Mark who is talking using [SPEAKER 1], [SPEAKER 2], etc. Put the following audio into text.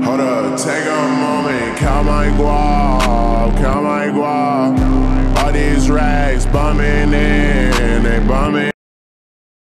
[SPEAKER 1] Hold up, take a moment, count my guap, count my guap. All these racks bumming in, they bumming.